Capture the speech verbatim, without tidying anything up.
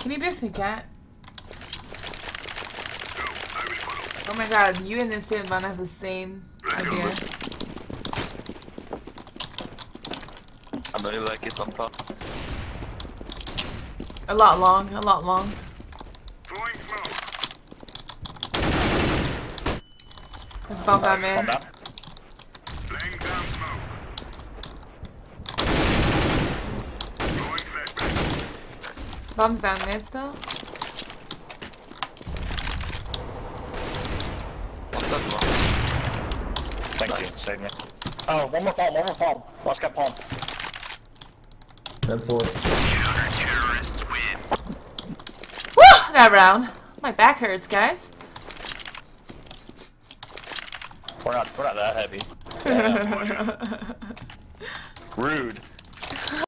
Can you boost me, cat? Oh my god, you and this stand one have the same idea. I know you like it on top. A lot long, a lot long. Let's bomb that man. Bomb's down mid still. Thank you, save me. Oh, one more palm, one more palm. Last got palm. Red four. Counter-terrorists win. Woo! That round. My back hurts, guys. We're not, we're not that heavy. Yeah. Rude.